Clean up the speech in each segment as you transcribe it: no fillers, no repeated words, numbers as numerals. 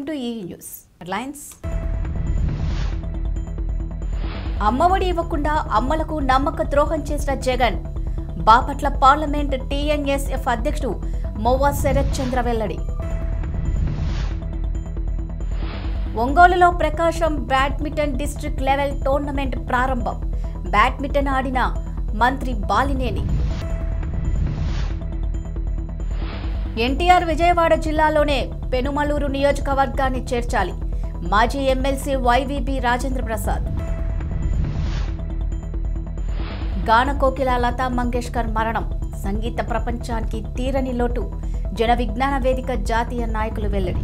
Welcome to ఈ news headlines. Ammavodi ఇవ్వకుండా అమ్మలకు నమ్మక ద్రోహం చేసిన జగన్. బాపట్ల పార్లమెంట్ టీఎన్ఎస్ఎఫ్ అధ్యక్షుడు మోవా శరత్ చంద్ర వెల్లడి. ఒంగోలులో Prakasam badminton district level tournament ప్రారంభం. బ్యాడ్మింటన్ ఆడిన మంత్రి బాలినేని. ఎన్టీఆర్ విజయవాడ జిల్లాలోనే పెనుమలూరు నియోజకవర్గాన్ని చేర్చాలి. మాజీ ఎమ్మెల్సీ వైవీబీ రాజేంద్ర ప్రసాద్. గాన కోకిల లతా మంగేష్కర్ మరణం సంగీత ప్రపంచానికి తీరని లోటు. జన విజ్ఞాన వేదిక జాతీయ నాయకులు వెల్లడి.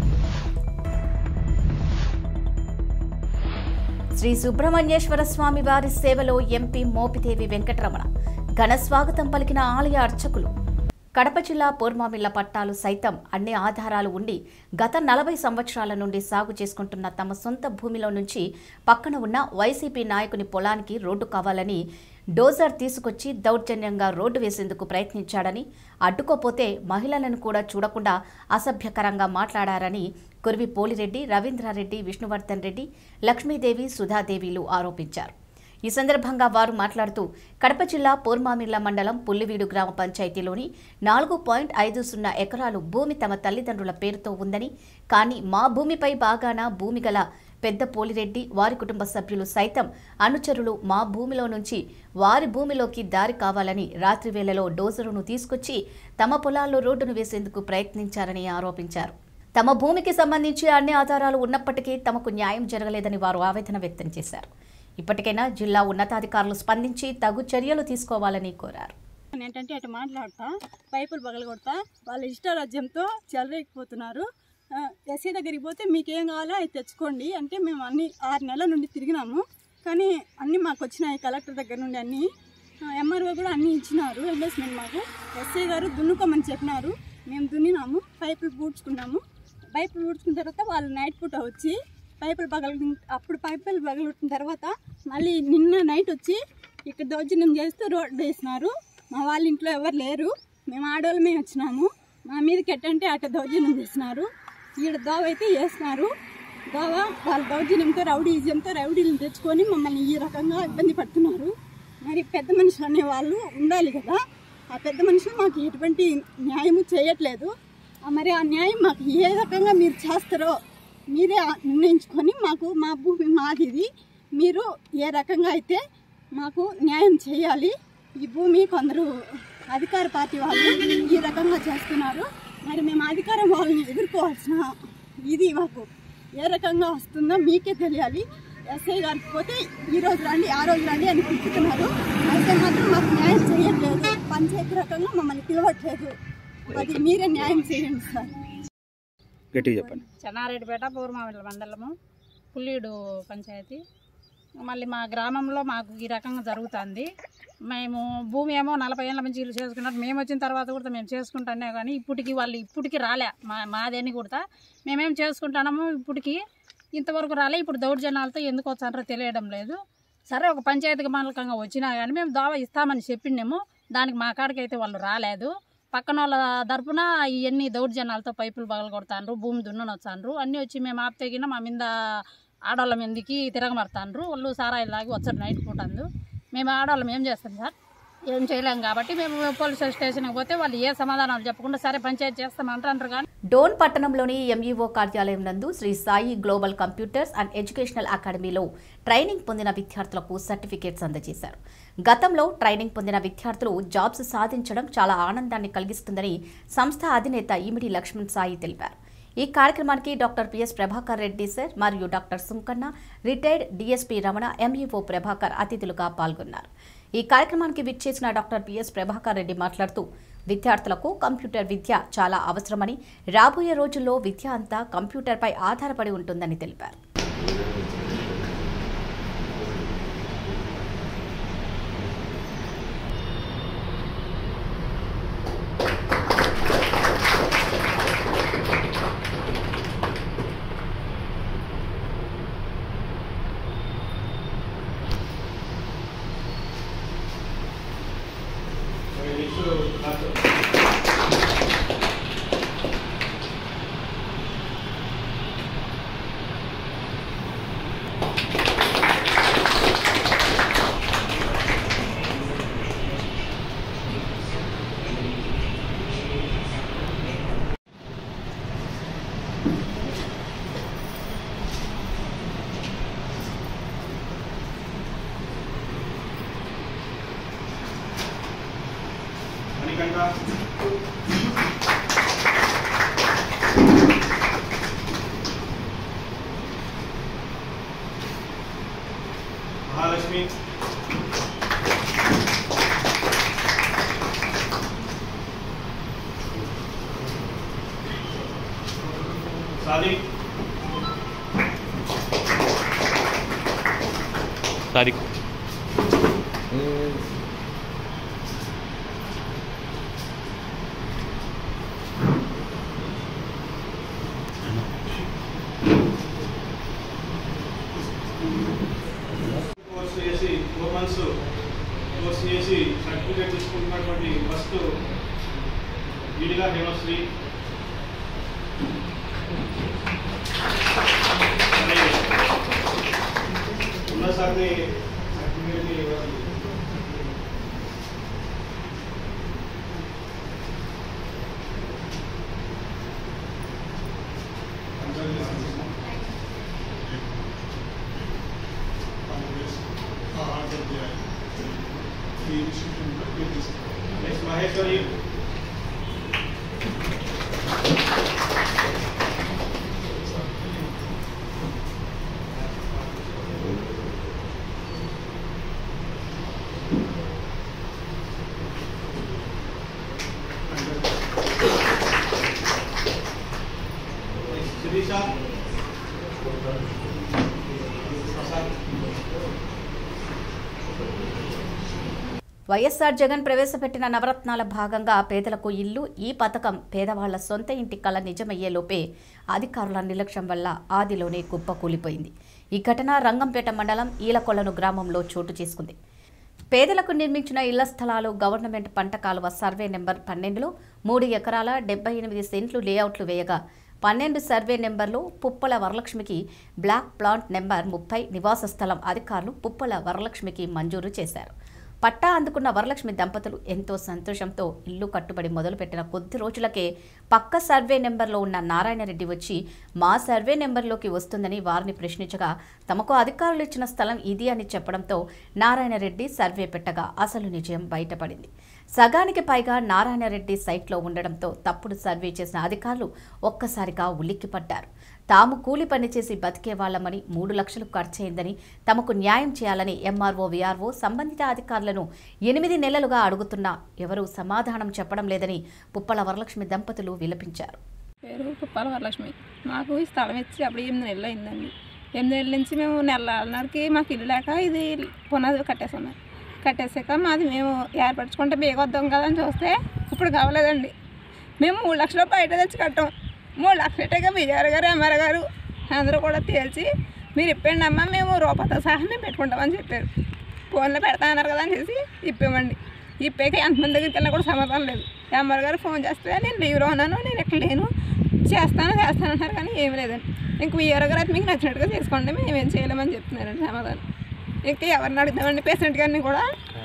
శ్రీ సుబ్రహ్మణ్యేశ్వర స్వామి వారి సేవలో ఎంపీ మోపిదేవి వెంకటరమణ. ఘన స్వాగతం పలికిన ఆలయ అర్చకులు. కడప జిల్లా పూర్మామిళ్ల పట్టాలు సైతం అన్ని ఆధారాలు ఉండి గత 40 సంవత్సరాల నుండి సాగు చేసుకుంటున్న తమ సొంత భూమిలో నుంచి పక్కన ఉన్న వైసీపీ నాయకుని పొలానికి రోడ్డు కావాలని డోజర్ తీసుకొచ్చి దౌర్జన్యంగా రోడ్డు వేసేందుకు ప్రయత్నించాడని, అడ్డుకోపోతే మహిళలను కూడా చూడకుండా అసభ్యకరంగా మాట్లాడారని కురివి పోలిరెడ్డి, రవీంద్రారెడ్డి, విష్ణువర్ధన్ రెడ్డి, లక్ష్మీదేవి, సుధాదేవిలు ఆరోపించారు. ఈ సందర్భంగా వారు మాట్లాడుతూ కడప జిల్లా పూర్మామిళ్ల మండలం పుల్లివీడు గ్రామ పంచాయతీలోని 4.50 ఎకరాలు భూమి తమ తల్లిదండ్రుల పేరుతో ఉందని, కానీ మా భూమిపై బాగాన భూమి గల పెద్ద పోలిరెడ్డి, వారి కుటుంబ సభ్యులు సైతం అనుచరులు మా భూమిలో నుంచి వారి భూమిలోకి దారి కావాలని రాత్రి వేళలో డోజరును తీసుకొచ్చి తమ పొలాల్లో రోడ్డును వేసేందుకు ప్రయత్నించారని ఆరోపించారు. తమ భూమికి సంబంధించి అన్ని ఆధారాలు ఉన్నప్పటికీ తమకు న్యాయం జరగలేదని వారు ఆవేదన వ్యక్తం చేశారు. ఇప్పటికైనా జిల్లా ఉన్నతాధికారులు స్పందించి తగు చర్యలు తీసుకోవాలని కోరారు. ఏంటంటే అటు మాట్లాడతా పైపులు పగలగొడతా వాళ్ళ ఇష్టారాజ్యంతో చెలరేగిపోతున్నారు. ఎస్ఐ దగ్గరికి పోతే మీకేం కావాలో అది తెచ్చుకోండి అంటే మేము అన్ని 6 నెలల నుండి తిరిగినాము, కానీ అన్నీ మాకు వచ్చినాయి. కలెక్టర్ దగ్గర నుండి అన్నీ, ఎంఆర్ఓ కూడా అన్నీ ఇచ్చినారు ఎండోస్మెంట్. మాకు ఎస్ఐ గారు దున్నుకోమని చెప్పినారు, మేము దున్నినాము, పైపులు పూడ్చుకున్నాము. పైపులు పూడ్చుకున్న తర్వాత వాళ్ళు నైట్ పూట వచ్చి పైపులు పగలగొట్టిన తర్వాత మళ్ళీ నిన్న నైట్ వచ్చి ఇక్కడ దౌర్జన్యం చేస్తూ రోడ్డు వేసినారు. మా వాళ్ళ ఇంట్లో ఎవరు లేరు, మేము ఆడవాళ్ళమే వచ్చినాము. మా మీదకి ఎట్టంటే అట్ట దౌర్జన్యం చేసినారు. ఈడ దోవ అయితే వేసినారు. దోవ వాళ్ళ దౌర్జన్యంతో రౌడీలను తెచ్చుకొని మమ్మల్ని ఈ రకంగా ఇబ్బంది పడుతున్నారు. మరి పెద్ద మనుషులు అనేవాళ్ళు ఉండాలి కదా, ఆ పెద్ద మనుషులు మాకు ఎటువంటి న్యాయము చేయట్లేదు. మరి ఆ న్యాయం మాకు ఏ రకంగా మీరు చేస్తారో మీరే నిర్ణయించుకొని మాకు మా భూమి మాదిది, మీరు ఏ రకంగా అయితే మాకు న్యాయం చేయాలి. ఈ భూమి కొందరు అధికార పార్టీ వాళ్ళు ఈ రకంగా చేస్తున్నారు. మరి మేము అధికారం వాళ్ళని ఎదుర్కోవాల్సిన ఇది మాకు ఏ రకంగా వస్తుందో మీకే తెలియాలి. ఎస్ఐ గారికి పోతే ఈ రోజు రండి, ఆ రోజు రండి అని పిలుపుతున్నారు. అయితే మాత్రం మాకు న్యాయం చేయట్లేదు, పంచాయతీ రకంగా మమ్మల్ని పిలవట్లేదు. అది మీరే న్యాయం చేయండి సార్. చెప్పండి. చెన్నారెడ్డిపేట పూర్మామిళ్ల మండలము పుల్లీడు పంచాయతీ. మళ్ళీ మా గ్రామంలో మాకు ఈ రకంగా జరుగుతుంది. మేము భూమి ఏమో 40 ఏళ్ళ నుంచి ఇల్లు చేసుకున్నట్టు మేము వచ్చిన తర్వాత కూడా మేము చేసుకుంటానే, కానీ ఇప్పటికి రాలే మాదేని కూడా మేమేం చేసుకుంటున్నాము. ఇప్పటికి ఇంతవరకు రాలే. ఇప్పుడు దౌర్జన్యాలతో ఎందుకు వచ్చారో తెలియడం లేదు. సరే ఒక పంచాయతీకి మాలకంగా వచ్చినా కానీ మేము దావా ఇస్తామని చెప్పినాము. దానికి మా కాడికి అయితే వాళ్ళు రాలేదు. పక్కన వాళ్ళ తరపున ఇవన్నీ దౌర్జన్యాలతో పైపులు పగలగొడతాండ్రు, భూమి దున్ననొచ్చాండ్రు, అన్నీ వచ్చి మేము ఆపితేగిన మా మీద ఆడవాళ్ళ మీదకి తిరగమడతాండ్రు. వాళ్ళు సారాయిలాగి వచ్చారు నైట్ పూట. మేము ఆడవాళ్ళం ఏం చేస్తాం సార్, ఏం చేయలేం. కాబట్టి మేము పోలీస్ స్టేషన్కి పోతే వాళ్ళు ఏ సమాధానాలు చెప్పకుండా సరే పంచాయతీ చేస్తామంటారు. కానీ డోన్ పట్టణంలోని ఎంఈఓ కార్యాలయం నందు Sri Sai global computers and educational అకాడమీలో ట్రైనింగ్ పొందిన విద్యార్థులకు సర్టిఫికేట్స్ అందజేశారు. గతంలో ట్రైనింగ్ పొందిన విద్యార్థులు జాబ్స్ సాధించడం చాలా ఆనందాన్ని కలిగిస్తుందని సంస్థ అధినేత ఇమిడి లక్ష్మణ్ సాయి తెలిపారు. ఈ కార్యక్రమానికి doctor PS Prabhakar Reddy sir మరియు doctor Sunkanna, retired DSP Ramana, MEO Prabhakar అతిథులుగా పాల్గొన్నారు. ఈ కార్యక్రమానికి విచ్చేసిన డాక్టర్ పిఎస్ ప్రభాకర్ రెడ్డి మాట్లాడుతూ విద్యార్థులకు కంప్యూటర్ విద్య చాలా అవసరమని, రాబోయే రోజుల్లో విద్య అంతా కంప్యూటర్పై ఆధారపడి ఉంటుందని తెలిపారు. महालक्ष्मी, सादिक, सादिक, కోర్సు చేసి 4 months కోర్సు చేసి సర్టిఫికేట్ తీసుకుంటున్నటువంటి ఫస్ట్ వీడిగా హేమశ్రీ, ఉన్నసారిని సర్టిఫికేట్ని ఇవ్వాలి. నెక్స్ట్ మహేశ్వరి, శిరీష, ప్రసాద్. వైఎస్ఆర్ జగన్ ప్రవేశపెట్టిన నవరత్నాల భాగంగా పేదలకు ఇల్లు, ఈ పథకం పేదవాళ్ల సొంత ఇంటి కళ నిజమయ్యే లోపే అధికారుల నిర్లక్ష్యం వల్ల ఆదిలోనే కుప్పకూలిపోయింది. ఈ ఘటన రంగంపేట మండలం ఈలకొలను గ్రామంలో చోటు చేసుకుంది. పేదలకు నిర్మించిన ఇళ్ల స్థలాలు గవర్నమెంట్ పంట కాలువ సర్వే నెంబర్ 12లో 3 ఎకరాల 78 సెంట్లు లేఅవుట్లు వేయగా 12 సర్వే నెంబర్లో పుప్పల వరలక్ష్మికి బ్లాక్ ప్లాంట్ నెంబర్ 30 నివాస స్థలం అధికారులు పుప్పల వరలక్ష్మికి మంజూరు చేశారు. పట్టా అందుకున్న వరలక్ష్మి దంపతులు ఎంతో సంతోషంతో ఇల్లు కట్టుబడి మొదలుపెట్టిన కొద్ది రోజులకే పక్క సర్వే నెంబర్లో ఉన్న నారాయణరెడ్డి వచ్చి మా సర్వే నెంబర్లోకి వస్తుందని వారిని ప్రశ్నించగా తమకు అధికారులు ఇచ్చిన స్థలం ఇది అని చెప్పడంతో నారాయణరెడ్డి సర్వే పెట్టగా అసలు నిజం బయటపడింది. సగానికి పైగా నారాయణరెడ్డి సైట్లో ఉండడంతో తప్పుడు సర్వే చేసిన అధికారులు ఒక్కసారిగా ఉలిక్కిపడ్డారు. తాము కూలి పనిచేసి బతికే వాళ్లమని 3 లక్షలు ఖర్చయిందని తమకు న్యాయం చేయాలని ఎంఆర్ఓ, విఆర్ఓ సంబంధిత అధికారులను 8 నెలలుగా అడుగుతున్నా ఎవరూ సమాధానం చెప్పడం లేదని పుప్పల వరలక్ష్మి దంపతులు విలపించారు. పేరు పుప్పల వరలక్ష్మి. మాకు ఈ స్థలం ఇచ్చి అప్పుడు 8 నెలలు అయిందండి. 8 నెలల నుంచి మేము నెలకి మాకు ఇల్లు లేక ఇది పునాది కట్టేస్తున్నాం. కట్టేసాక మాది మేము ఏర్పరచుకుంటే బేగొద్దాం కదా అని చూస్తే ఇప్పుడు కావలేదండి. మేము 3 లక్షలు బయట తెచ్చి కట్టాం. 3 లక్షలటేగా విఆర్ గారు, ఎంఆర్ గారు అందరూ కూడా తేల్చి మీరు ఇప్పండి అమ్మ మేము రూపాయతో సహా మేము పెట్టుకుంటామని చెప్పారు. ఫోన్లో పెడతా అన్నారు కదా అని చేసి ఇప్పామండి. ఇప్పాక ఎంతమంది దగ్గరికి వెళ్ళినా కూడా సమాధానం లేదు. ఎంఆర్ గారు ఫోన్ చేస్తే నేను లీవ్లో ఉన్నాను, నేను ఎక్కడ లేను, చేస్తానన్నారు కానీ ఏమీ లేదండి. ఇంక విఆర్ గారు అయితే మీకు నచ్చినట్టుగా చేసుకోండి, మేము ఏం చేయలేమని చెప్తున్నారండి సమాధానం. ఇంకా ఎవరిని అడుగుతామండి? పేషెంట్ గారిని కూడా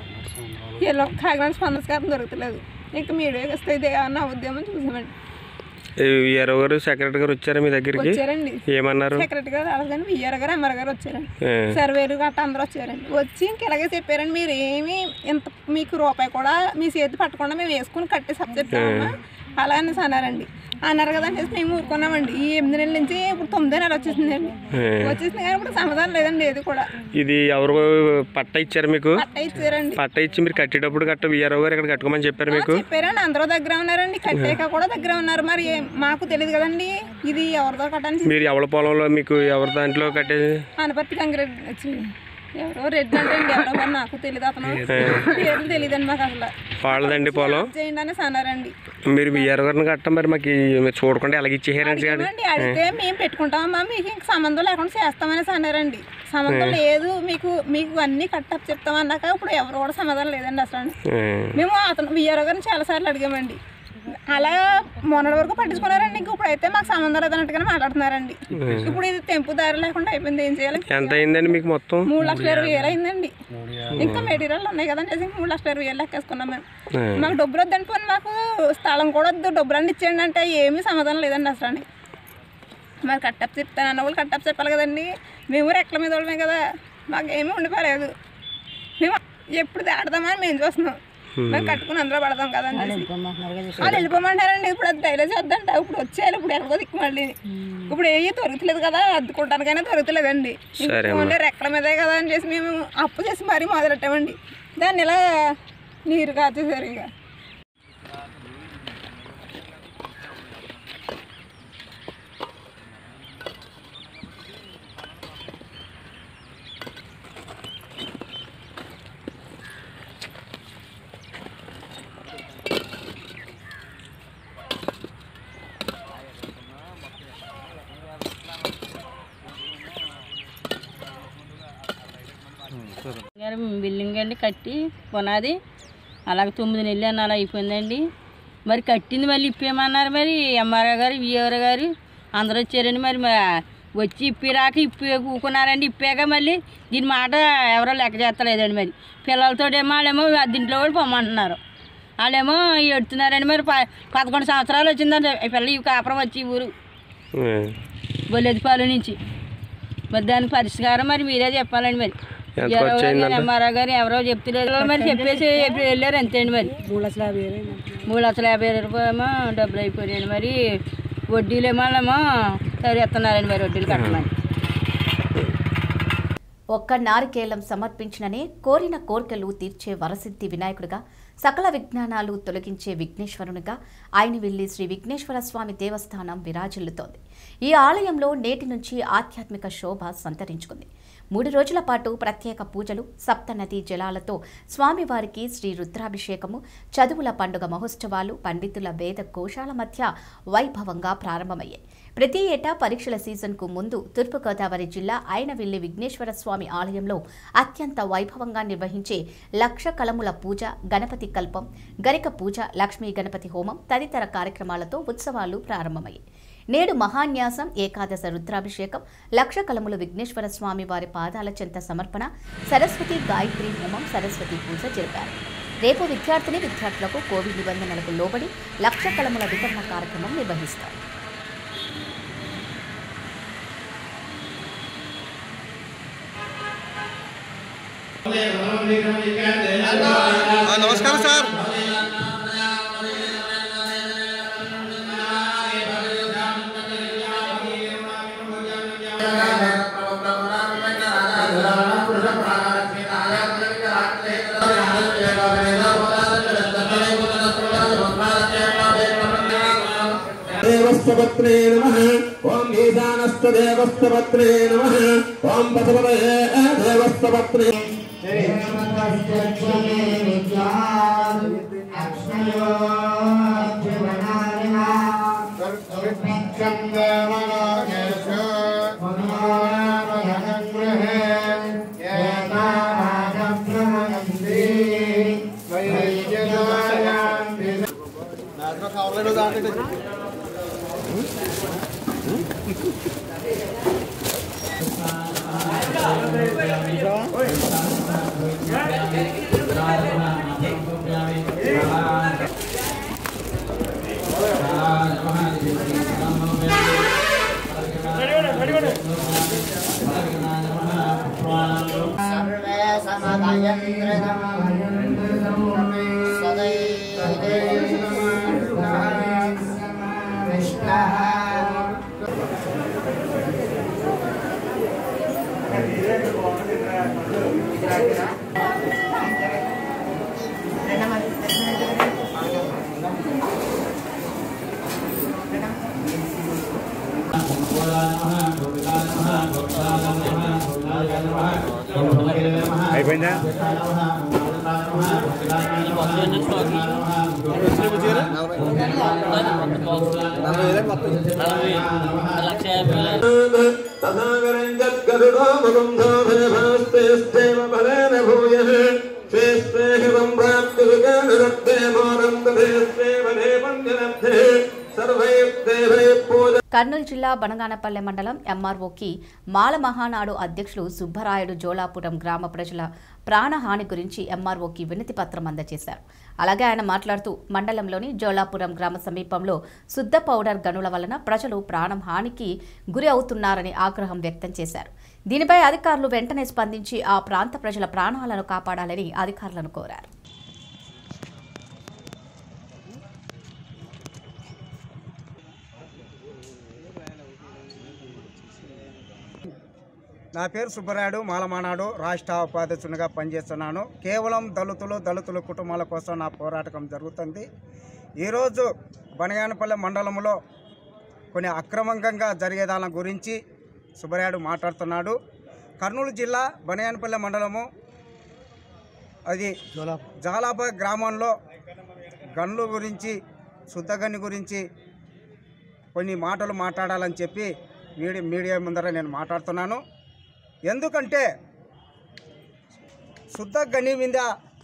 వీళ్ళు కాకినాడ స్పందనస్కారం దొరకలేదు. ఇంకా మీడియాకి వస్తే ఇది ఏమన్నా ఉద్యమం చూసామండి. విఆర్ఓ గారు, సెక్రటరీ గారు వచ్చారా మీ దగ్గరికి? వచ్చారండి. ఏమన్నారు? సెక్రటరీ గారు రాలేదు కానీ విఆర్ గారు, ఎంఆర్ గారు వచ్చారండి. సర్వేలు గట్రా అందరూ వచ్చారండి. వచ్చి ఇంక ఇలాగే చెప్పారండి, మీరు ఏమి ఇంత మీకు రూపాయి కూడా మీ చేతి పట్టకుండా మేము వేసుకుని కట్టి చెప్తామమ్మా అలా అనేసి అన్నారండి. అన్నారు కదా అని మేము ఊరుకున్నామండి. ఈ 8 నెలల నుంచి ఇప్పుడు 9వ నెల వచ్చేసిందండి. వచ్చేసింది కానీ ఇప్పుడు సమాధానం లేదండి ఏది కూడా. ఇది ఎవరు పట్ట ఇచ్చారు మీకు? పట్ట ఇచ్చారండి. పట్ట ఇచ్చి మీరు కట్టేటప్పుడు విఆర్ఓ గారు ఇక్కడ కట్టుకోమని చెప్పారు మీకు? చెప్పారండి. అందరూ దగ్గర ఉన్నారండి, కట్టాక కూడా దగ్గర ఉన్నారు. మరి మాకు తెలియదు కదండి ఇది ఎవరిదో కట్టండి. మీరు ఎవరి పొలంలో మీకు ఎవరి దాంట్లో కట్టేది? అనపర్తి గంగిరెడ్డి ఎవరో రెడ్డి అంటే ఎవరో మరి నాకు తెలియదు, అతను పేర్లు తెలియదండి మాకు అసలు. వాళ్ళదండి పొలం చేయండి అనేసి అన్నారండి. మీరు విఆర్ గారిని కట్టం మరి మాకు చూడకుండా ఎలాగ ఇచ్చేసారండి? అడిగితే మేము పెట్టుకుంటామమ్మా మీకు ఇంక సంబంధం లేకుండా చేస్తామనేసి అన్నారండి. సంబంధం లేదు మీకు అన్ని కట్టప్ చెప్తామన్నాక ఇప్పుడు ఎవరు కూడా సమాధానం లేదండి అసలు. మేము అతను విఆర్ గారిని చాలాసార్లు అడిగామండి. అలా మొన్నటి వరకు పట్టించుకున్నారండి. ఇంక ఇప్పుడైతే మాకు సంబంధం లేదన్నట్టుగానే మాట్లాడుతున్నారండి. ఇప్పుడు ఇది తెంపు దారి లేకుండా అయిపోయింది. ఏం చేయాలి? ఎంత అయిందండి మీకు మొత్తం? 3,20,000 అయిందండి. ఇంకా మెటీరియల్ ఉన్నాయి కదండి, 3,20,000 లెక్కేసుకున్నాం మేము. మాకు డబ్బులు వద్దని పోనీ మాకు స్థలం కూడా వద్దు, డబ్బులన్నీ ఇచ్చేయండి అంటే ఏమీ సమాధానం లేదండి అసలు. మరి కట్టప్ చెప్తానన్న వాళ్ళు కట్టప్ చెప్పాలి కదండి. మేము రెక్కల మీద వాళ్ళమే కదా, మాకు ఏమీ ఉండిపోలేదు. మేము ఎప్పుడు దాడదామని మేము చూస్తున్నాం. మేము కట్టుకుని అందులో పడతాం కదండి వాళ్ళు వెళ్ళిపోమంటారండి. ఇప్పుడు అది డైలేజ్ వద్దంట. ఇప్పుడు వచ్చేయాలి. ఇప్పుడు ఎక్కడో దిక్కు మళ్ళీ ఇప్పుడు ఏ దొరుకుతలేదు కదా, అద్దుకుంటానికైనా దొరుకుతలేదండి. ఓన్లీ రెక్కల మీదే కదా అని చేసి మేము అప్పు చేసి మరీ మొదలెట్టామండి. దాన్ని ఇలా నీరు కాచేసారు. ఇక బిల్డింగ్ అండి కట్టి పునాది అలాగే 9 నెలలు అని అలా అయిపోయిందండి. మరి కట్టింది మళ్ళీ ఇప్పేయమన్నారు. మరి ఎంఆర్ఓ గారు విఆర్ఓ గారు అందరూ వచ్చారండి. మరి వచ్చి ఇప్పిరాక కూకున్నారండి. ఇప్పాక మళ్ళీ దీని మాట ఎవరో లెక్క చేస్తలేదండి. మరి పిల్లలతోటేమో వాళ్ళేమో దీంట్లో కూడా పొమ్మంటున్నారు. వాళ్ళేమో ఎడుతున్నారండి. మరి 11 సంవత్సరాలు వచ్చిందండి పిల్ల ఈ కాపురం వచ్చి ఊరు బొల్లెదిపాలు నుంచి. మరి దానికి పరిష్కారం మరి మీరే చెప్పాలండి. మరి ఎంఆర్ఓ గారు ఎవరో చెప్తలేదు. మరి చెప్పేసి వెళ్ళారు అంతే అండి. మరి 3,50,000 రూపాయలేమో డబ్బులు అయిపోయాయండి. మరి వడ్డీలేమో సరిస్తున్నారండి. మరి వడ్డీలు కట్టమని ఒక్క నారికేళం సమర్పించిననే కోరిన కోరికలు తీర్చే వరసిద్ధి వినాయకుడిగా, సకల విజ్ఞానాలు తొలగించే విఘ్నేశ్వరునిగా ఆయనవిల్లి శ్రీ విఘ్నేశ్వర స్వామి దేవస్థానం విరాజిల్లుతోంది. ఈ ఆలయంలో నేటి నుంచి ఆధ్యాత్మిక శోభ సంతరించుకుంది. 3 రోజుల పాటు ప్రత్యేక పూజలు, సప్తనదీ జలాలతో స్వామివారికి శ్రీ రుద్రాభిషేకము, చదువుల పండుగ మహోత్సవాలు పండితుల వేద ఘోషాల మధ్య వైభవంగా ప్రారంభమయ్యాయి. ప్రతి ఏటా పరీక్షల సీజన్కు ముందు తూర్పుగోదావరి జిల్లా ఆయనవిల్లి విఘ్నేశ్వర స్వామి ఆలయంలో అత్యంత వైభవంగా నిర్వహించే లక్ష కలముల పూజ, గణపతి కల్పం, గరిక పూజ, లక్ష్మీ గణపతి హోమం తదితర కార్యక్రమాలతో ఉత్సవాలు ప్రారంభమయ్యాయి. నేడు మహాన్యాసం, ఏకాదశ రుద్రాభిషేకం, లక్ష కలములు విఘ్నేశ్వర స్వామి వారి పాదాల చెంత సమర్పణ, సరస్వతి గాయత్రి హోమం, సరస్వతి పూజ జరిపారు. రేపు విద్యార్థులకు కోవిడ్ నిబంధనలకు లోబడి లక్ష కలముల వితరణ కార్యక్రమం నిర్వహిస్తారు. నమస్కారం సార్. దేవస్తపత్రే నమః. ఓం ఈశానస్త దేవస్తపత్రే నమః. ఓం బసవదయే దేవస్తపత్రే అయిపోయిందా? కర్నూలు జిల్లా బనగానపల్లె మండలం ఎంఆర్ఓకి మాల మహానాడు అధ్యక్షులు సుబ్బరాయుడు జోలాపురం గ్రామ ప్రజల ప్రాణహాని గురించి ఎంఆర్ఓకి వినతి పత్రం అందజేశారు. అలాగే ఆయన మాట్లాడుతూ మండలంలోని జోలాపురం గ్రామ సమీపంలో శుద్ధ పౌడర్ గనుల వలన ప్రజలు ప్రాణం హానికి గురి అవుతున్నారని ఆగ్రహం వ్యక్తం చేశారు. దీనిపై అధికారులు వెంటనే స్పందించి ఆ ప్రాంత ప్రజల ప్రాణాలను కాపాడాలని అధికారులను కోరారు. నా పేరు సుబ్బరాయుడు, మాలమానాడు రాష్ట్ర ఉపాధ్యక్షునిగా పనిచేస్తున్నాను. కేవలం దళితుల కుటుంబాల కోసం నా పోరాటం జరుగుతుంది. ఈరోజు బనగానపల్లె మండలంలో కొన్ని అక్రమంగా జరిగే దాని గురించి సుబ్బరాయుడు మాట్లాడుతున్నాడు. కర్నూలు జిల్లా బనగానపల్లె మండలము అది జాలాప గ్రామంలో గన్లు గురించి, శుద్ధగన్ని గురించి కొన్ని మాటలు మాట్లాడాలని చెప్పి మీడియా ముందర నేను మాట్లాడుతున్నాను. ఎందుకంటే శుద్ధ గని మీద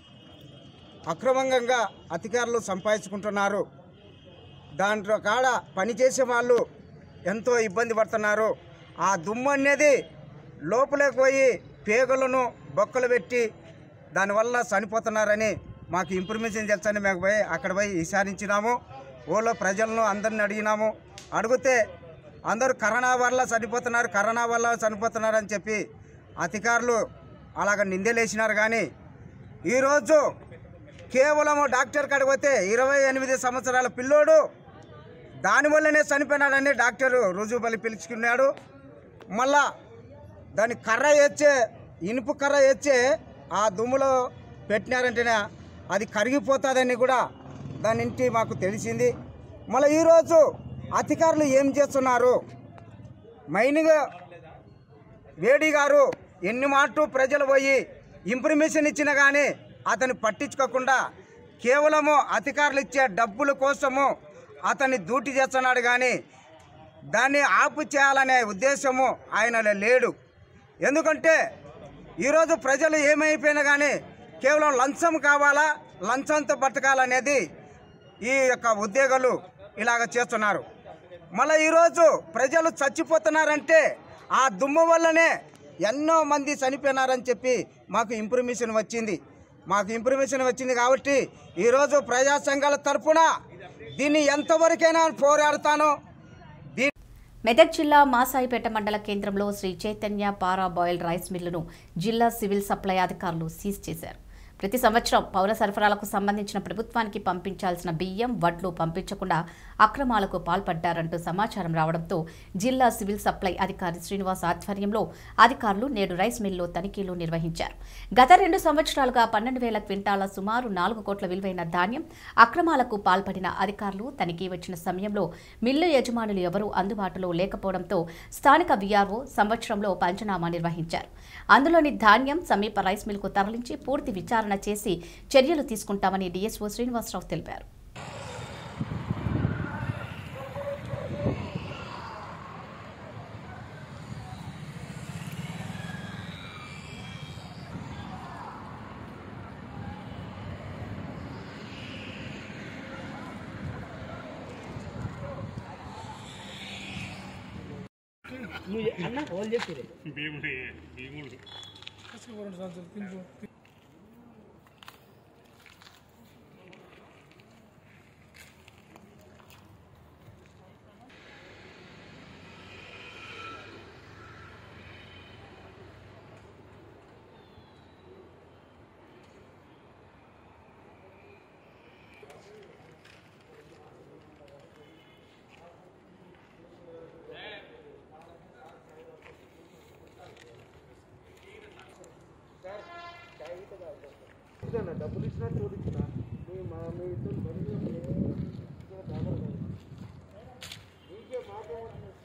అక్రమంగా అధికారులు సంపాదించుకుంటున్నారు. దాంట్లో కాడ పనిచేసే వాళ్ళు ఎంతో ఇబ్బంది పడుతున్నారు. ఆ దుమ్ము అనేది లోపలికి పోయి పేగులను బొక్కలు పెట్టి దానివల్ల చనిపోతున్నారని మాకు ఇన్ఫర్మేషన్ తెలుసని మేము అక్కడ పోయి విచారించినాము. ఊళ్ళో ప్రజలను అందరిని అడిగినాము. అడిగితే అందరూ కరోనా వల్ల చనిపోతున్నారు అని చెప్పి అధికారులు అలాగ నిందలేసినారు. కానీ ఈరోజు కేవలం డాక్టర్ కాడికి పోతే 28 సంవత్సరాల పిల్లోడు దానివల్లనే చనిపోయినాడని డాక్టరు రుజువుపల్లి పిలుచుకున్నాడు. మళ్ళా దాని ఇనుపు కర్ర ఎచ్చే ఆ దుమ్ములో పెట్టినారంటేనే అది కరిగిపోతుందని కూడా దాని ఇంటి మాకు తెలిసింది. మళ్ళీ ఈరోజు అధికారులు ఏం చేస్తున్నారు? మైనింగ్ వేడి గారు ఎన్ని మాటలు ప్రజలు పోయి ఇన్ఫర్మేషన్ ఇచ్చినా కానీ అతన్ని పట్టించుకోకుండా కేవలము అధికారులు ఇచ్చే డబ్బుల కోసము అతన్ని డ్యూటీ చేస్తున్నాడు. కానీ దాన్ని ఆపు చేయాలనే ఉద్దేశము ఆయనలో లేడు. ఎందుకంటే ఈరోజు ప్రజలు ఏమైపోయినా కానీ కేవలం లంచం కావాలా, లంచంతో బతకాలనేది ఈ యొక్క ఉద్యోగులు ఇలాగ చేస్తున్నారు. మళ్ళీ ఈరోజు ప్రజలు చచ్చిపోతున్నారంటే ఆ దుమ్ము వల్లనే ఎన్నో మంది చనిపోయినారని చెప్పి మాకు ఇన్ఫర్మేషన్ వచ్చింది కాబట్టి ఈరోజు ప్రజా సంఘాల తరఫున దీన్ని ఎంతవరకైనా పోరాడతాను. మెదక్ జిల్లా మాసాయిపేట మండల కేంద్రంలో Sri Chaitanya parboil rice మిల్లును జిల్లా సివిల్ సప్లై అధికారులు సీజ్ చేశారు. ప్రతి సంవత్సరం పౌర సరఫరాలకు సంబంధించిన ప్రభుత్వానికి పంపించాల్సిన బియ్యం, వడ్లు పంపించకుండా అక్రమాలకు పాల్పడ్డారంటూ సమాచారం రావడంతో జిల్లా సివిల్ సప్లై అధికారి శ్రీనివాస్ ఆధ్వర్యంలో అధికారులు నేడు రైస్ మిల్లులో తనిఖీలు నిర్వహించారు. గత 2 సంవత్సరాలుగా 12,000 క్వింటాల సుమారు 4 కోట్ల విలువైన ధాన్యం అక్రమాలకు పాల్పడిన అధికారులు తనిఖీ వచ్చిన సమయంలో మిల్లు యజమానులు ఎవరూ అందుబాటులో లేకపోవడంతో స్థానిక వీఆర్ఓ సంవత్సరంలో పంచనామా నిర్వహించారు. అందులోని ధాన్యం సమీప రైస్ మిల్లుకు తరలించి పూర్తి విచారణ చేసి చర్యలు తీసుకుంటామని డీఎస్ఓ శ్రీనివాసరావు తెలిపారు. డబ్బులు ఇచ్చినా చూపించిన మీ ఇద్దరు నీకే మాకు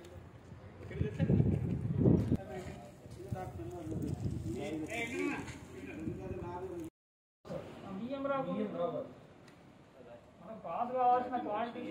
బియ్యం రాదు మనం పాస్ కావాల్సిన క్వాలిటీ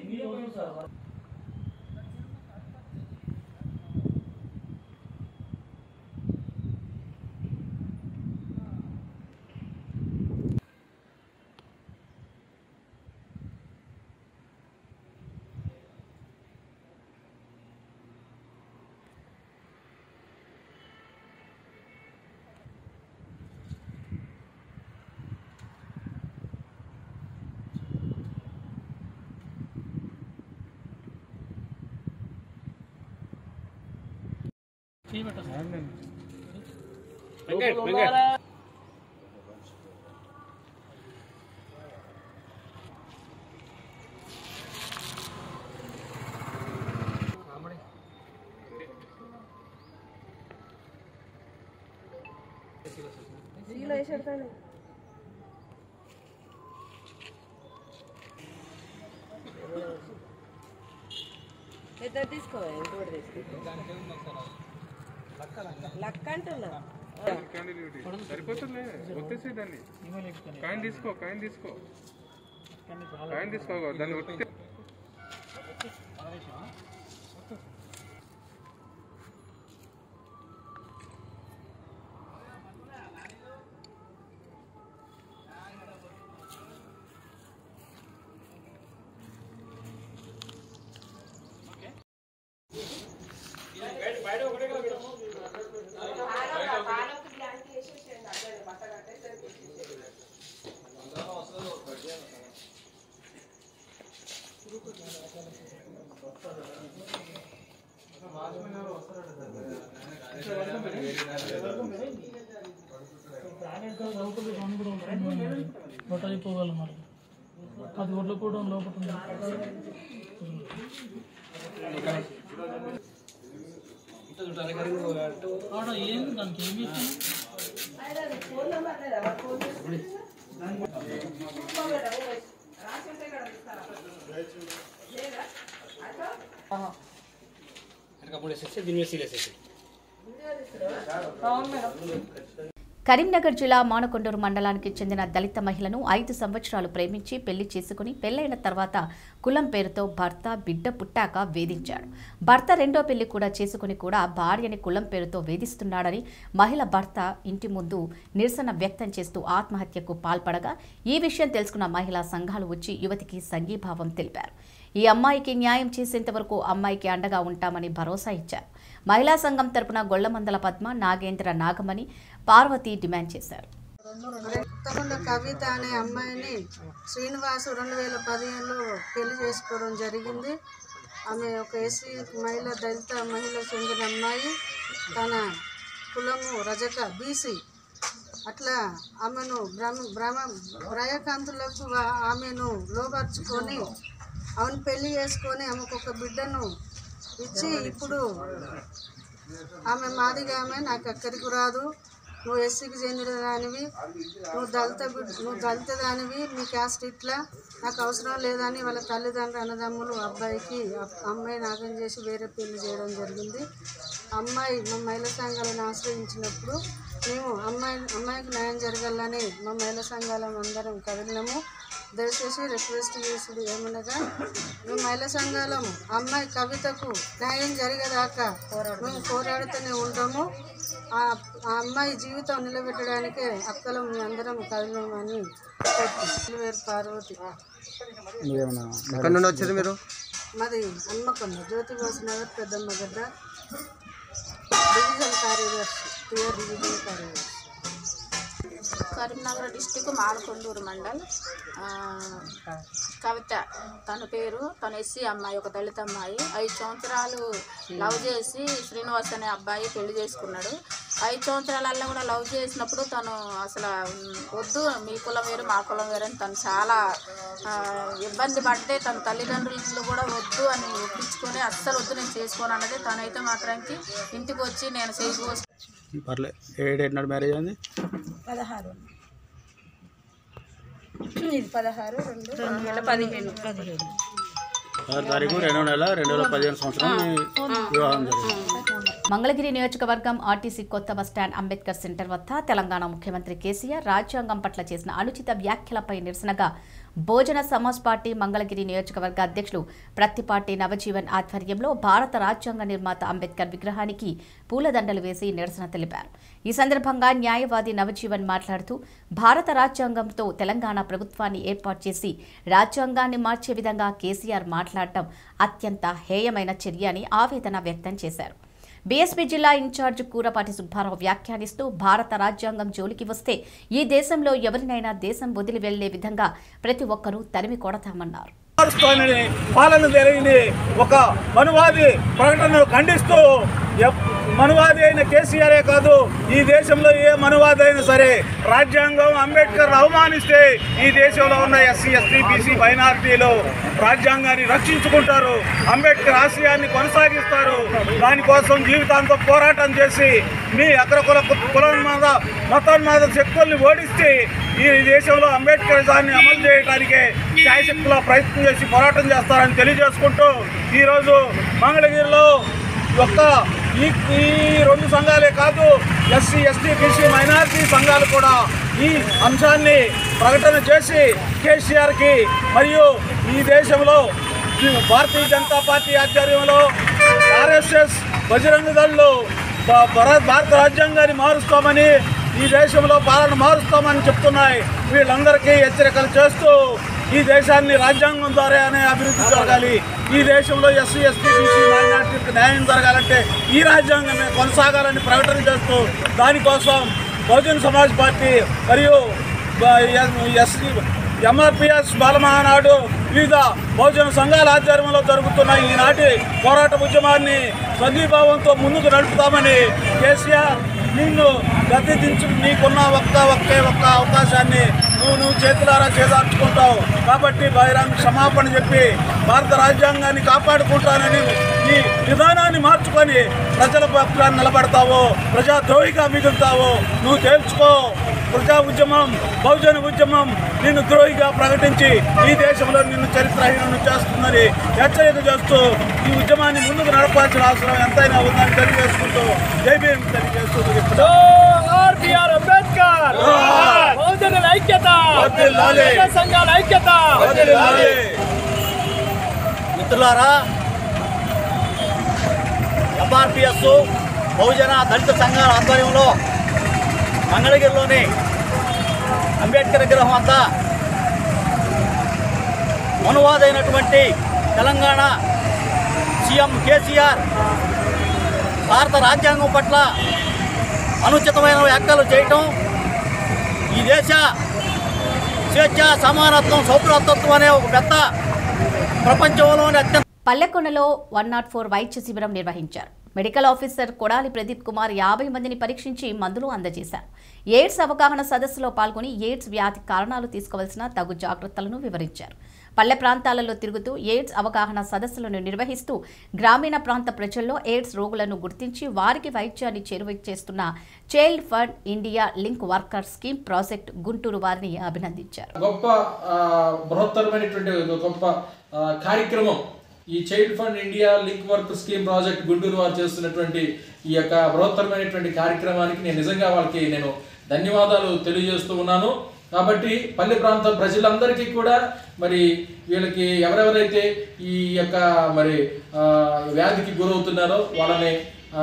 సరిపోతుంది ఒత్తేసే దాన్ని కాయిన్ తీసుకో దాన్ని ఒత్తి అయిపోగలం మరి 10 కోట్ల కూడా లోపల ఏం దానికి ఏమి కరీంనగర్ జిల్లా మానకొండూరు మండలానికి చెందిన దళిత మహిళను 5 సంవత్సరాలు ప్రేమించి పెళ్లి చేసుకుని పెళ్లైన తర్వాత కులం పేరుతో భర్త బిడ్డ పుట్టాక వేధించాడు. భర్త రెండో పెళ్లి కూడా చేసుకుని కూడా భార్యని కులం పేరుతో వేధిస్తున్నాడని మహిళ భర్త ఇంటి ముందు నిరసన వ్యక్తం చేస్తూ ఆత్మహత్యకు పాల్పడగా ఈ విషయం తెలుసుకున్న మహిళా సంఘాలు వచ్చి యువతికి సంఘీభావం తెలిపారు. ఈ అమ్మాయికి న్యాయం చేసేంత వరకు అమ్మాయికి అండగా ఉంటామని భరోసా ఇచ్చారు. మహిళా సంఘం తరపున గొల్లమందల పద్మ, నాగేంద్ర, నాగమణి, పార్వతి డిమాండ్ చేశారు. కవిత అనే అమ్మాయిని శ్రీనివాసు 2015లో పెళ్లి చేసుకోవడం జరిగింది. ఆమె ఒక ఎస్సీ మహిళ, దళిత మహిళకు చెందిన అమ్మాయి. తన కులము రజక బీసీ. అట్లా ఆమెను బ్రయకాంతులకు ఆమెను లోపరుచుకొని ఆమెను పెళ్లి చేసుకొని ఆమెకు ఒక బిడ్డను ఇచ్చి ఇప్పుడు ఆమె మాదిగా ఆమె నాకు ఎక్కడికి రాదు, నువ్వు ఎస్సీకి చెందిన దానివి, నువ్వు దళిత దానివి, నీ క్యాస్ట్ ఇట్లా, నాకు అవసరం లేదని వాళ్ళ తల్లిదండ్రులు అన్నదమ్ములు అమ్మాయి నాగం చేసి వేరే పెళ్లి చేయడం జరిగింది. అమ్మాయి మా మహిళా సంఘాలను ఆశ్రయించినప్పుడు మేము అమ్మాయికి న్యాయం జరగాలని మా మహిళా సంఘాలం అందరం కదిలినాము. దయచేసి రిక్వెస్ట్ చేసుడు ఏమనగా మేము మహిళా సంఘాలం అమ్మాయి కవితకు న్యాయం జరిగేదాకా మేము పోరాడుతూనే ఉంటాము. ఆ అమ్మాయి జీవితం నిలబెట్టడానికే అక్కలం మేము అందరం కదిలామని పేరు పార్వతి. మాది హన్మకొండ జ్యోతిబాస్ నగర్ పెద్దమ్మ గడ్డ, డివిజన్ కార్యదర్శి, టీఆర్ డివిజన్ కార్యదర్శి. కరీంనగర్ డిస్టిక్ మానకొండూరు మండల్. కవిత తన పేరు. తను ఎస్సీ అమ్మాయి, ఒక దళిత అమ్మాయి. 5 సంవత్సరాలు లవ్ చేసి శ్రీనివాస్ అనే అబ్బాయి పెళ్లి చేసుకున్నాడు. 5 సంవత్సరాలలో కూడా లవ్ చేసినప్పుడు తను అసలు వద్దు, మీ కులం వేరు మా కులం వేరు అని తను చాలా ఇబ్బంది పడితే తన తల్లిదండ్రులు కూడా వద్దు అని ఒప్పించుకొని అస్సలు వద్దు నేను చేసుకోను అన్నది. తనైతే మాత్రానికి ఇంటికి వచ్చి నేను చేసుకోవచ్చు. పర్లేదు. ఏడేనాడు మ్యారేజ్ అయింది? 16 ఇది 16/2/2015 తారీఖు 2వ నెల 2015 సంవత్సరం వివాహం జరిగింది. మంగళగిరి నియోజకవర్గం ఆర్టీసీ కొత్త బస్టాండ్ అంబేద్కర్ సెంటర్ వద్ద తెలంగాణ ముఖ్యమంత్రి కేసీఆర్ రాజ్యాంగం పట్ల చేసిన అనుచిత వ్యాఖ్యలపై నిరసనగా బహుజన సమాజ్ పార్టీ మంగళగిరి నియోజకవర్గ అధ్యక్షులు ప్రత్తిపాటి నవజీవన్ ఆధ్వర్యంలో భారత రాజ్యాంగ నిర్మాత అంబేద్కర్ విగ్రహానికి పూలదండలు వేసి నిరసన తెలిపారు. ఈ సందర్భంగా న్యాయవాది నవజీవన్ మాట్లాడుతూ భారత రాజ్యాంగంతో తెలంగాణ ప్రభుత్వాన్ని ఏర్పాటు చేసి రాజ్యాంగాన్ని మార్చే విధంగా కేసీఆర్ మాట్లాడటం అత్యంత హేయమైన చర్య అని ఆవేదన వ్యక్తం చేశారు. బీఎస్పీ జిల్లా ఇన్ఛార్జ్ కూరపాటి సుబ్బారావు వ్యాఖ్యానిస్తూ భారత రాజ్యాంగం జోలికి వస్తే ఈ దేశంలో ఎవరినైనా దేశం వదిలి వెళ్లే విధంగా ప్రతి ఒక్కరూ తరిమి కొడతామన్నారు. పాలన జరిగింది ఒక మనువాది ప్రకటనను ఖండిస్తూ మనువాది అయిన కేసీఆరే కాదు, ఈ దేశంలో ఏ మనువాది అయినా సరే రాజ్యాంగం అంబేద్కర్ అవమానిస్తే ఈ దేశంలో ఉన్న ఎస్సీ ఎస్టీ బీసీ మైనారిటీలు రాజ్యాంగాన్ని రక్షించుకుంటారు, అంబేద్కర్ ఆశయాన్ని కొనసాగిస్తారు. దానికోసం జీవితాంతం పోరాటం చేసి మీ అగ్రకుల కులోన్మాద మతోన్మాద శక్తుల్ని ఓడిస్తే ఈ దేశంలో అంబేద్కరిజాన్ని అమలు చేయడానికే శాయశక్తులా ప్రయత్నం చేసి పోరాటం చేస్తారని తెలియజేసుకుంటూ ఈరోజు మంగళగిరిలో ఈ 2 సంఘాలే కాదు, ఎస్సీ ఎస్టీ బీసీ మైనారిటీ సంఘాలు కూడా ఈ అంశాన్ని ప్రకటన చేసి కేసీఆర్కి మరియు ఈ దేశంలో భారతీయ జనతా పార్టీ ఆధ్వర్యంలో ఆర్ఎస్ఎస్ బజరంగ దళ్ భారత రాజ్యాంగాన్ని మారుస్తామని, ఈ దేశంలో పాలన మారుస్తామని చెప్తున్నాయి. వీళ్ళందరికీ హెచ్చరికలు చేస్తూ ఈ దేశాన్ని రాజ్యాంగం ద్వారానే అభివృద్ధి జరగాలి, ఈ దేశంలో ఎస్సీ ఎస్టీ బీసీ మైనారిటీకి న్యాయం జరగాలంటే ఈ రాజ్యాంగమే కొనసాగాలని ప్రకటన చేస్తూ దానికోసం బహుజన్ సమాజ్ పార్టీ మరియు ఎంఆర్పిఎస్ బాలమహానాడు వివిధ బహుజన సంఘాల ఆధ్వర్యంలో జరుగుతున్న ఈనాటి పోరాట ఉద్యమాన్ని సంఘీభావంతో ముందుకు నడుపుతామని కేసీఆర్ నిన్ను గద్దెదించు నీకున్న ఒక్క అవకాశాన్ని నువ్వు చేతులారా చేదార్చుకుంటావు కాబట్టి బహిరంగ క్షమాపణ చెప్పి భారత రాజ్యాంగాన్ని కాపాడుకుంటానని ఈ విధానాన్ని మార్చుకొని ప్రజల పక్షాన్ని నిలబడతావు, ప్రజాద్రోహిగా మిగులుతావు, నువ్వు తేల్చుకో. ప్రజా ఉద్యమం బహుజన ఉద్యమం నిన్ను ద్రోహిగా ప్రకటించి ఈ దేశంలో నిన్ను చరిత్రహీనం చేస్తుందని హెచ్చరిక చేస్తూ ఈ ఉద్యమాన్ని ముందుకు నడపాల్సిన అవసరం ఎంతైనా ఉందని తెలియజేసుకుంటూ జై భీమ్ తెలియజేస్తూ మిత్రులారా, ఎంఆర్పిఎస్ బహుజన దళిత సంఘాల ఆధ్వర్యంలో మంగళగిరిలోని అంబేద్కర్ విగ్రహం వద్ద మనువాదైనటువంటి తెలంగాణ సీఎం కేసీఆర్ భారత రాజ్యాంగం పట్ల అనుచితమైన వ్యాఖ్యలు చేయటం, ఈ దేశ స్వేచ్ఛ సమానత్వం సౌభ్రాతత్వం అనే ఒక పెద్ద ప్రపంచంలోని అత్యంత పల్లెకొండలో 104 వైద్య శిబిరం నిర్వహించారు. మెడికల్ ఆఫీసర్ కొడాలి ప్రదీప్ కుమార్ 50 మందిని పరీక్షించి మందులు అందజేశారు. ఎయిడ్స్ అవగాహన సదస్సులో పాల్గొని ఎయిడ్స్ వ్యాధి కారణాలు తీసుకోవాల్సిన తగు జాగ్రత్తలను వివరించారు. పల్లె ప్రాంతాలలో తిరుగుతూ ఎయిడ్స్ అవగాహన సదస్సులను నిర్వహిస్తూ గ్రామీణ ప్రాంత ప్రజల్లో ఎయిడ్స్ రోగులను గుర్తించి వారికి వైద్యాన్ని చేరువ చేస్తున్న child fund India link worker scheme project Guntur వారిని అభినందించారు. గొప్ప బృహత్తరమైనటువంటి గొప్ప కార్యక్రమం ఈ child fund India link work scheme project Guntur వారు చేస్తున్నటువంటి ఈ యొక్క బృహత్తరమైనటువంటి కార్యక్రమానికి నేను నిజంగా వాళ్ళకి ధన్యవాదాలు తెలియజేస్తూ ఉన్నాను. కాబట్టి పల్లె ప్రాంత ప్రజలందరికీ కూడా మరి వీళ్ళకి ఎవరెవరైతే ఈ యొక్క మరి వ్యాధికి గురవుతున్నారో వాళ్ళని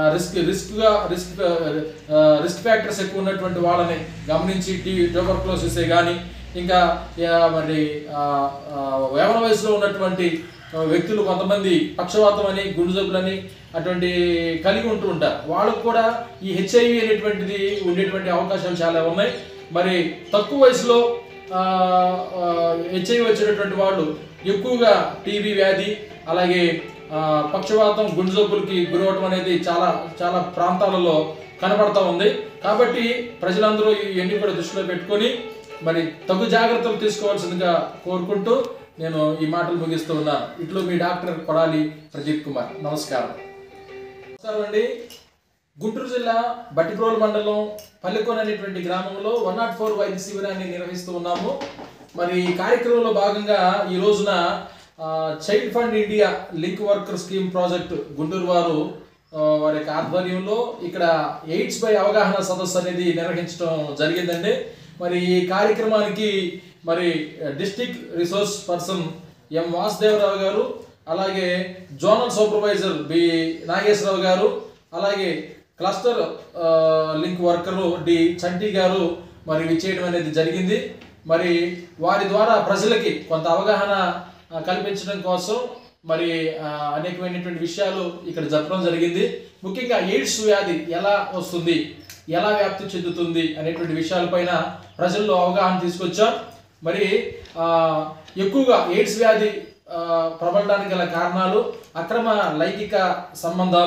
రిస్క్ ఫ్యాక్టర్స్ ఎక్కువ ఉన్నటువంటి వాళ్ళని గమనించి ట్యూబర్క్లోసిస్ కానీ ఇంకా మరి యవ్వన వయసులో ఉన్నటువంటి వ్యక్తులు కొంతమంది పక్షవాతం అని గుండె జబ్బులని అటువంటి కలిగి ఉంటూ ఉంటారు. వాళ్ళకు కూడా ఈ హెచ్ఐవి అనేటువంటిది ఉండేటువంటి అవకాశాలు చాలా ఉన్నాయి. మరి తక్కువ వయసులో హెచ్ఐవి వచ్చినటువంటి వాళ్ళు ఎక్కువగా టీబీ వ్యాధి అలాగే పక్షవాతం గుండె జబ్బులకి గురవటం అనేది చాలా చాలా ప్రాంతాలలో కనబడతా ఉంది. కాబట్టి ప్రజలందరూ ఇవన్నీ కూడా దృష్టిలో పెట్టుకొని మరి తగు జాగ్రత్తలు తీసుకోవాల్సిందిగా కోరుకుంటూ నేను ఈ మాటలు ముగిస్తూ ఉన్నాను. ఇట్లు మీ డాక్టర్ కొడాలి ప్రదీప్ కుమార్. నమస్కారం. నమస్కారం అండి. గుంటూరు జిల్లా బట్టిప్రోలు మండలం పల్లెకొన అనేటువంటి గ్రామంలో 104 వైద్య శిబిరాన్ని నిర్వహిస్తూ ఉన్నాము. మరి ఈ కార్యక్రమంలో భాగంగా ఈ రోజున child fund India link worker scheme project Guntur వారు వారి యొక్క ఆధ్వర్యంలో ఇక్కడ ఎయిడ్స్ పై అవగాహన సదస్సు అనేది నిర్వహించడం జరిగిందండి. మరి ఈ కార్యక్రమానికి మరి district resource person M Vasudevarao గారు, అలాగే జోనల్ సూపర్వైజర్ బి నాగేశ్వరరావు గారు, అలాగే cluster link worker D Chanti గారు మరి విచ్చేయడం అనేది జరిగింది. మరి వారి ద్వారా ప్రజలకి కొంత అవగాహన కల్పించడం కోసం మరి అనేకమైనటువంటి విషయాలు ఇక్కడ జరపడం జరిగింది. ముఖ్యంగా ఎయిడ్స్ వ్యాధి ఎలా వస్తుంది, ఎలా వ్యాప్తి చెందుతుంది అనేటువంటి విషయాలపైన ప్రజల్లో అవగాహన తీసుకొచ్చాం. మరి ఎక్కువగా ఎయిడ్స్ వ్యాధి ప్రబలడానికి గల కారణాలు అక్రమ లైంగిక సంబంధాలు,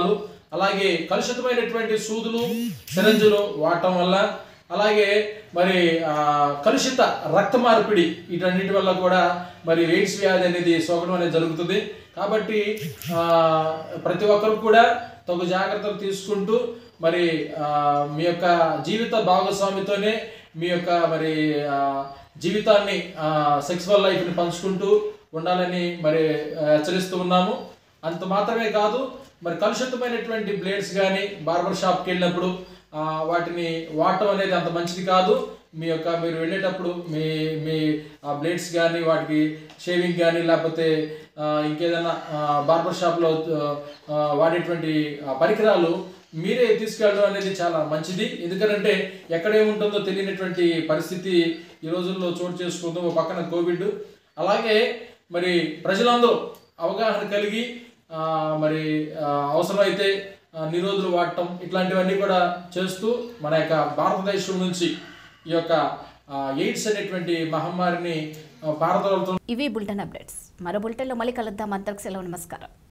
అలాగే కలుషితమైనటువంటి సూదులు సిరంజులు వాడటం వల్ల, అలాగే మరి కలుషిత రక్త మార్పిడి వీటన్నిటి వల్ల కూడా మరి ఎయిడ్స్ వ్యాధి అనేది సోకడం అనేది జరుగుతుంది. కాబట్టి ప్రతి ఒక్కరు కూడా తగు జాగ్రత్తలు తీసుకుంటూ మరి మీ యొక్క జీవిత భాగస్వామితోనే మీ యొక్క మరి జీవితాన్ని సెక్సువల్ లైఫ్ని పంచుకుంటూ ఉండాలని మరి హెచ్చరిస్తూ ఉన్నాము. అంత మాత్రమే కాదు, మరి కలుషితమైనటువంటి బ్లేడ్స్ కానీ బార్బర్ షాప్కి వెళ్ళినప్పుడు వాటిని వాడటం అనేది అంత మంచిది కాదు. మీరు వెళ్ళేటప్పుడు మీ బ్లేడ్స్ కానీ వాటికి షేవింగ్ కానీ లేకపోతే ఇంకేదైనా బార్బర్ షాప్లో వాడేటువంటి పరికరాలు మీరే తీసుకెళ్ళడం అనేది చాలా మంచిది. ఎందుకంటే ఎక్కడేముంటుందో తెలియనటువంటి పరిస్థితి ఈ రోజుల్లో చోటు చేసుకుందాం. ఒక పక్కన కోవిడ్, అలాగే మరి ప్రజలందరూ అవగాహన కలిగి మరి అవసరమైతే నిరోధులు వాడటం ఇట్లాంటివన్నీ కూడా చేస్తూ మన యొక్క భారతదేశం నుంచి ఈ యొక్క ఎయిడ్స్ అనేటువంటి మహమ్మారిని పారదోలుతూ. ఇవి బులెటిన్ అప్డేట్స్. మరో బులెటిన్లో మళ్ళీ కలుద్దాం. అంతకు సెలవు. నమస్కారం.